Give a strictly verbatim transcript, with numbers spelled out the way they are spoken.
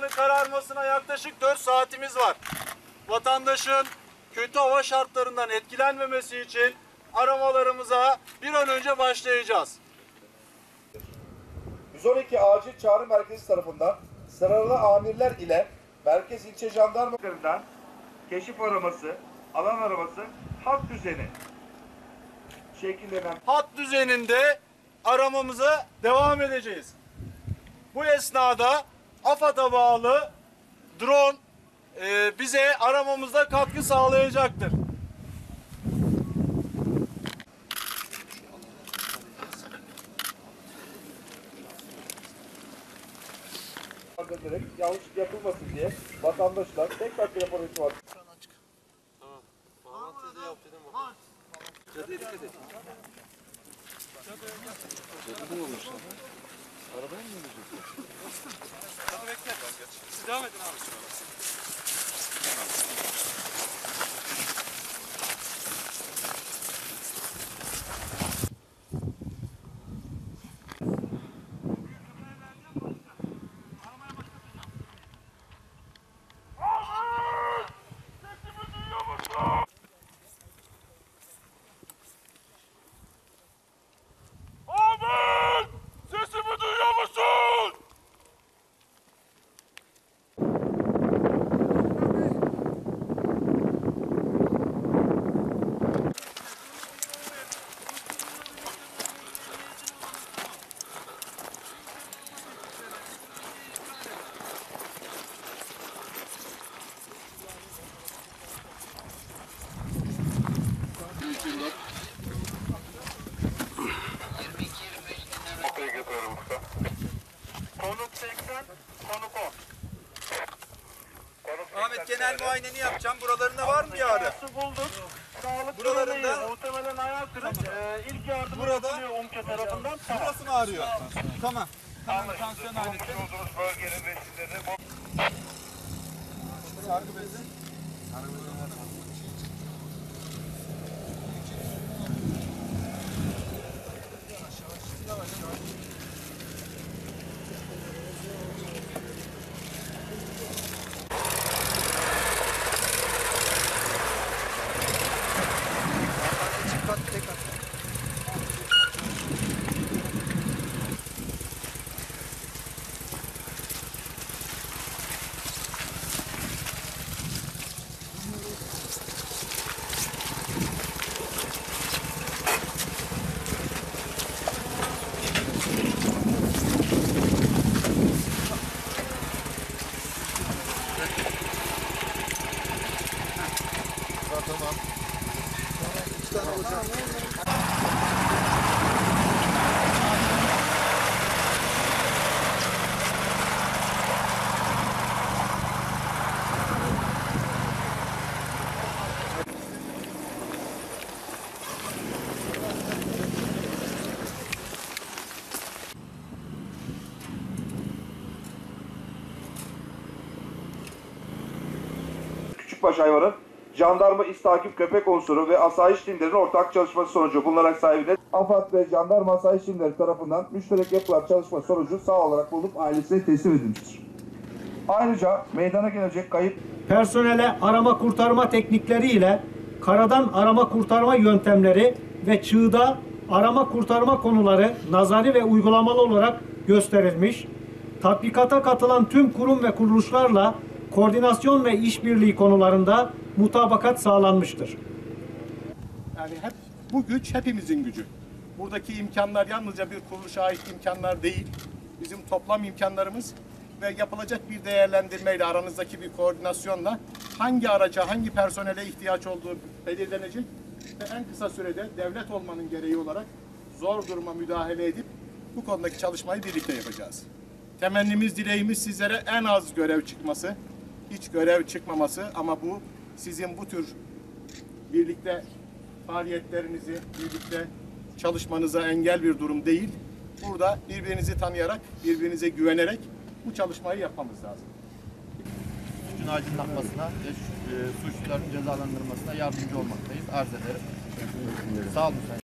havaların kararmasına yaklaşık dört saatimiz var. Vatandaşın kötü hava şartlarından etkilenmemesi için aramalarımıza bir an önce başlayacağız. yüz on iki Acil Çağrı Merkezi tarafından sıralı amirler ile Merkez İlçe Jandarmalarından keşif araması, alan araması, hat düzeni şekillenen Hat düzeninde aramamıza devam edeceğiz. Bu esnada AFAD'a bağlı drone e, bize aramamızda katkı sağlayacaktır. ederek yanlışlık yapılmasın diye vatandaşlar tekrar telefon var. Tamam. Bağlantıyı yap dedim o. Caddeye dikkat et. Caddede olmuş lan. Arabaya mı gidecek? Hadi bekle. Siz devam edin abi. Konuk seksen, konuk on. Ahmet, genel muayeneni yapacağım. Buralarında var mı bir ağrı? Bulduk. Sağlık Buralarında durumu iyi. Muhtemelen ayağı kırık. Ee, ilk yardım Burada yapılıyor UMKE tarafından. Tamam. burası mı ağrıyor? Tamam. Tamam, tansiyon aleti. Bölgenin resimlerini Sargı bezi. Tamam. İki tane olacak. Küçükbaş hayvanın jandarma istakip köpek unsuru ve asayiş timlerinin ortak çalışması sonucu bulunarak sahibine AFAD ve jandarma asayiş timleri tarafından müşterek yapılan çalışma sonucu sağ olarak bulunup ailesine teslim edilmiştir. Ayrıca meydana gelecek kayıp personele arama kurtarma teknikleri ile karadan arama kurtarma yöntemleri ve çığda arama kurtarma konuları nazari ve uygulamalı olarak gösterilmiş, tatbikata katılan tüm kurum ve kuruluşlarla koordinasyon ve işbirliği konularında mutabakat sağlanmıştır. Yani hep bu güç hepimizin gücü. Buradaki imkanlar yalnızca bir kuruluşa ait imkanlar değil. Bizim toplam imkanlarımız ve yapılacak bir değerlendirmeyle, aranızdaki bir koordinasyonla hangi araca, hangi personele ihtiyaç olduğu belirlenecek ve en kısa sürede devlet olmanın gereği olarak zor duruma müdahale edip bu konudaki çalışmayı birlikte yapacağız. Temennimiz, dileğimiz sizlere en az görev çıkması, hiç görev çıkmaması, ama bu sizin bu tür birlikte faaliyetlerinizi, birlikte çalışmanıza engel bir durum değil. Burada birbirinizi tanıyarak, birbirinize güvenerek bu çalışmayı yapmamız lazım. Suçun aydınlanmasına ve suçluların cezalandırılmasına yardımcı olmaktayız. Arz ederim. Sağ olun.